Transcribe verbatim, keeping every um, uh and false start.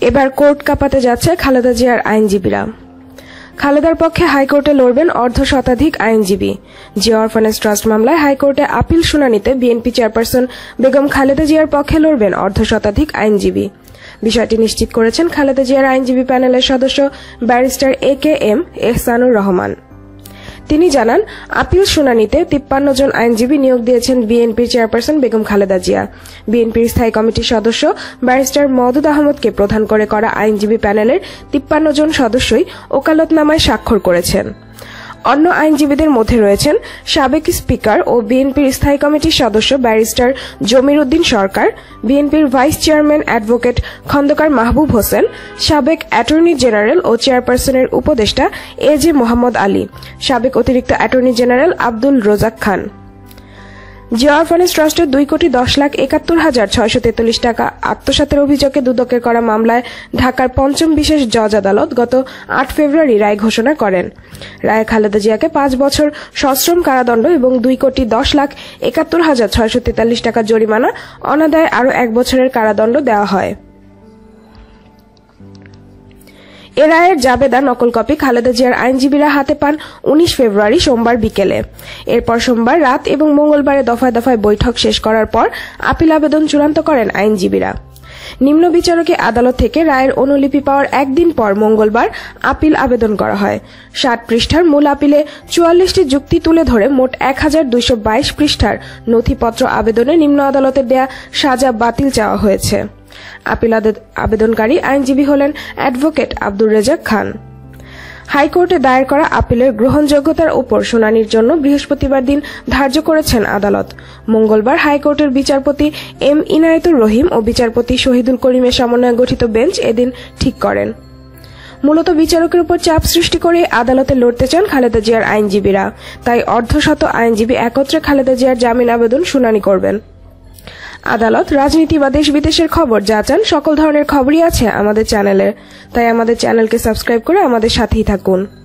এবার কোর্ট কাঁপাতে যাচ্ছে খালেদা জিয়ার আইনজীবীরা। খালেদার পক্ষে হাইকোর্টে লড়বেন অর্ধ শতাধিক আইনজীবী। জিয়া অরফানেজ ট্রাস্ট মামলায় হাইকোর্টে আপিল শুনানিতে বিএনপি চেয়ারপারসন বেগম খালেদা জিয়ার পক্ষে লড়বেন অর্ধ শতাধিক আইনজীবী। বিষয়টি নিশ্চিত করেছেন খালেদা জিয়ার আইনজীবী প্যানেলের সদস্য barrister A K M Ehsanur Rahman. তিনি জানান, আপিল শুনানিতে তিপ্পান্ন জন আইনজীবী নিয়োগ দিয়েছেন বিএনপির চেয়ারপারসন বেগম খালেদা জিয়া। বিএনপির স্থায়ী কমিটির সদস্য ব্যারিস্টার মওদুদ আহমদকে প্রধান করে করা আইনজীবী প্যানেলের তিপ্পান্ন জন সদস্যই ওকালতনামায় স্বাক্ষর করেছেন। অন্য আইনজীবীদের মধ্যে রয়েছেন সাবেক স্পিকার ও বিএনপির স্থায়ী কমিটির সদস্য ব্যারিস্টার জমির উদ্দিন সরকার, বিএনপির vice chairman advocate Khandakar Mahbub Hossain, সাবেক অ্যাটর্নি জেনারেল ও চেয়ারপারসনের উপদেষ্টা এ জে মোহাম্মদ আলী, সাবেক অতিরিক্ত attorney general Abdul Rozak Khan. Zia orphanage ট্রাস্টের দুই কোটি দশ লাখ একাত্তর হাজার ছয়শ তেতাল্লিশ টাকা আত্মসাতের অভিযোগে দুদকের করা মামলায় ঢাকার পঞ্চম বিশেষ জজ আদালত গত আট ফেব্রুয়ারি রায় ঘোষণা করেন। রায়ে খালেদা জিয়াকে পাঁচ বছর সশ্রম কারাদণ্ড এবং দুই কোটি দশ লাখ একাত্তর হাজার ছয়শ তেতাল্লিশ টাকা জরিমানা, অনাদায়ে আরও এক বছরের কারাদণ্ড দেওয়া হয়। এ রায়ের জাবেদা নকল কপি খালেদা জিয়ার আইনজীবীরা হাতে পান উনিশ ফেব্রুয়ারি সোমবার বিকেলে। এরপর সোমবার রাত এবং মঙ্গলবারে দফায় দফায় বৈঠক শেষ করার পর আপিল আবেদন চূড়ান্ত করেন আইনজীবীরা। নিম্ন বিচারকে আদালত থেকে রায়ের অনুলিপি পাওয়ার একদিন পর মঙ্গলবার আপিল আবেদন করা হয়। ষাট পৃষ্ঠার মূল আপিলে চুয়াল্লিশটি যুক্তি তুলে ধরে মোট এক হাজার দুইশো বাইশ পৃষ্ঠার নথিপত্র আবেদনে নিম্ন আদালতের দেয়া সাজা বাতিল চাওয়া হয়েছে। আপিল আবেদনকারী আইনজীবী হলেন অ্যাডভোকেট আব্দুর রেজাক খান। হাইকোর্টে দায়ের করা আপিলের গ্রহণযোগ্যতার উপর শুনানির জন্য বৃহস্পতিবার দিন ধার্য করেছেন আদালত। মঙ্গলবার হাইকোর্টের বিচারপতি এম ইনায়েতুর রহিম ও বিচারপতি শহীদুল করিমের সমন্বয়ে গঠিত বেঞ্চ এদিন ঠিক করেন। মূলত বিচারকের উপর চাপ সৃষ্টি করে আদালতে লড়তে চান খালেদা জিয়ার আইনজীবীরা, তাই অর্ধশত আইনজীবী একত্রে খালেদা জিয়ার জামিন আবেদন শুনানি করবেন। আদালত, রাজনীতি বা দেশ বিদেশের খবর যা চান সকল ধরনের খবরই আছে আমাদের চ্যানেলে, তাই আমাদের চ্যানেলকে সাবস্ক্রাইব করে আমাদের সাথেই থাকুন।